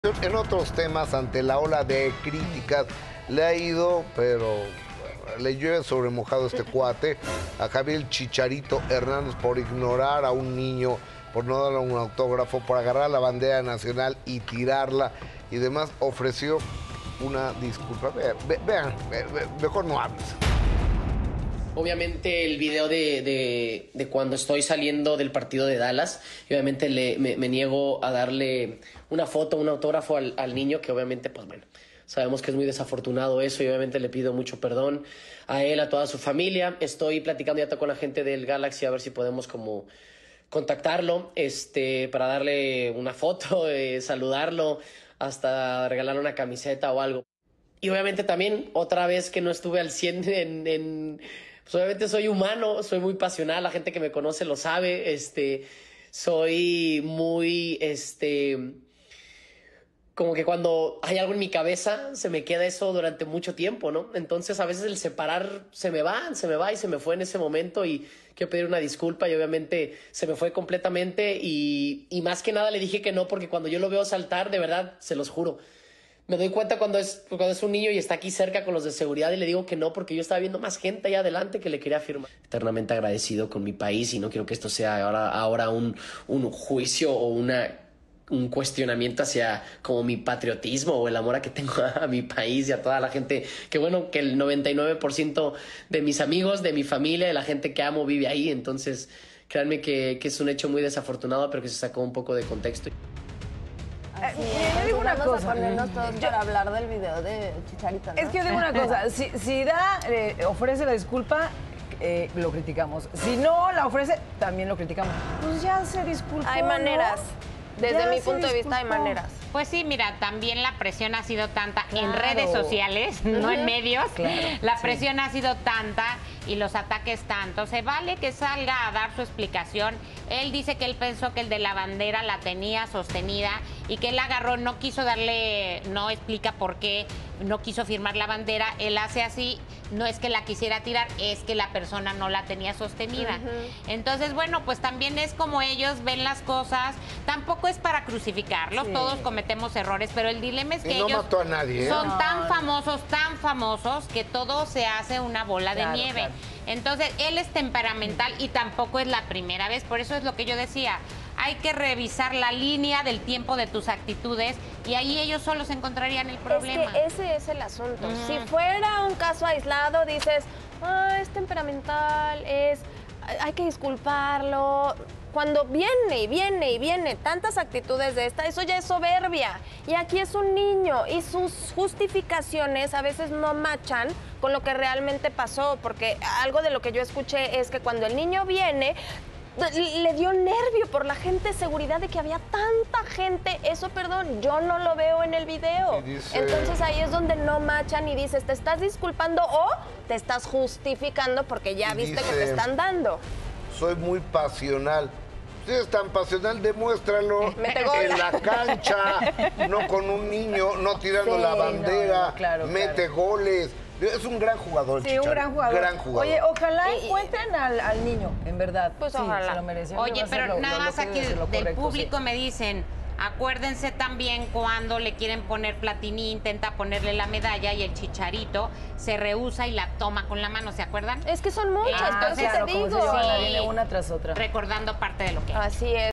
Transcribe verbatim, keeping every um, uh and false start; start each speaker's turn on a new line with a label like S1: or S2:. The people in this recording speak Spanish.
S1: En otros temas, ante la ola de críticas, le ha ido, pero le llueve sobre mojado este cuate, a Javier Chicharito Hernández por ignorar a un niño, por no darle un autógrafo, por agarrar la bandera nacional y tirarla y demás. Ofreció una disculpa. Vean, vean, mejor no hables.
S2: Obviamente el video de, de, de cuando estoy saliendo del partido de Dallas, y obviamente le, me, me niego a darle una foto, un autógrafo al, al niño, que obviamente, pues bueno, sabemos que es muy desafortunado eso, y obviamente le pido mucho perdón a él, a toda su familia. Estoy platicando ya con la gente del Galaxy a ver si podemos como contactarlo, este, para darle una foto, eh, saludarlo, hasta regalarle una camiseta o algo. Y obviamente también, otra vez que no estuve al cien en... en pues obviamente soy humano, soy muy pasional, la gente que me conoce lo sabe, este, soy muy, este, como que cuando hay algo en mi cabeza se me queda eso durante mucho tiempo, ¿no? Entonces a veces el separar se me va, se me va y se me fue en ese momento y quiero pedir una disculpa y obviamente se me fue completamente y, y más que nada le dije que no porque cuando yo lo veo saltar, de verdad, se los juro, me doy cuenta cuando es, cuando es un niño y está aquí cerca con los de seguridad y le digo que no porque yo estaba viendo más gente allá adelante que le quería firmar. Eternamente agradecido con mi país y no quiero que esto sea ahora, ahora un, un juicio o una, un cuestionamiento hacia como mi patriotismo o el amor a que tengo a, a mi país y a toda la gente. Que bueno, que el noventa y nueve por ciento de mis amigos, de mi familia, de la gente que amo vive ahí. Entonces, créanme que, que es un hecho muy desafortunado, pero que se sacó un poco de contexto.
S3: Eh, yo digo una cosa. A ponernos todos yo, para hablar del video de Chicharito, ¿no?
S4: Es que yo digo una cosa. Si, si da, eh, ofrece la disculpa, eh, lo criticamos. Si no la ofrece, también lo criticamos. Pues ya se disculpó.
S3: Hay maneras.
S4: ¿No?
S3: Desde
S4: ya
S3: mi punto de vista hay maneras.
S5: Pues sí, mira, también la presión ha sido tanta claro. en redes sociales, uh-huh. no en medios. Claro, la presión sí. ha sido tanta y los ataques tanto. Se vale que salga a dar su explicación. Él dice que él pensó que el de la bandera la tenía sostenida y que él agarró, no quiso darle, no explica por qué, no quiso firmar la bandera. Él hace así, no es que la quisiera tirar, es que la persona no la tenía sostenida. Uh-huh. Entonces, bueno, pues también es como ellos ven las cosas. Tampoco es para crucificarlos, sí. todos cometemos errores, pero el dilema es que
S1: y no
S5: ellos
S1: mató a nadie, ¿eh?
S5: son
S4: no,
S5: tan
S4: no.
S5: famosos, tan famosos, que todo se hace una bola claro, de nieve. Claro. Entonces, él es temperamental y tampoco es la primera vez, por eso es lo que yo decía. Hay que revisar la línea del tiempo de tus actitudes y ahí ellos solos encontrarían el problema.
S3: Es que ese es el asunto. Mm. Si fuera un caso aislado, dices, ah, es temperamental, es, hay que disculparlo. Cuando viene y viene y viene tantas actitudes de esta, eso ya es soberbia. Y aquí es un niño y sus justificaciones a veces no machan con lo que realmente pasó, porque algo de lo que yo escuché es que cuando el niño viene, le dio nervio por la gente de seguridad de que había tanta gente. Eso, perdón, yo no lo veo en el video. Dice... Entonces ahí es donde no machan y dices, ¿te estás disculpando o te estás justificando porque ya viste dice, que te están dando?
S1: Soy muy pasional. Si es tan pasional, demuéstralo en la cancha, no con un niño, no tirando sí, la bandera, no, no, claro, mete claro. goles. Es un gran jugador,
S4: Sí,
S1: Chicharito.
S4: un gran jugador.
S1: gran jugador.
S4: Oye, ojalá encuentren al, al niño, en verdad.
S3: Pues
S4: sí,
S3: ojalá.
S4: Se lo merecía.
S5: Oye, pero
S4: lo,
S5: nada
S4: lo,
S5: más
S4: lo
S5: aquí del correcto, público sí. me dicen, acuérdense también cuando le quieren poner Platini, intenta ponerle la medalla y el Chicharito se rehúsa y la toma con la mano, ¿se acuerdan?
S3: Es que son muchas,
S4: ah,
S3: pero
S4: claro,
S3: sí te digo.
S4: Como se llevan,
S5: sí.
S4: viene una tras otra.
S5: Recordando parte de lo que
S3: Así es.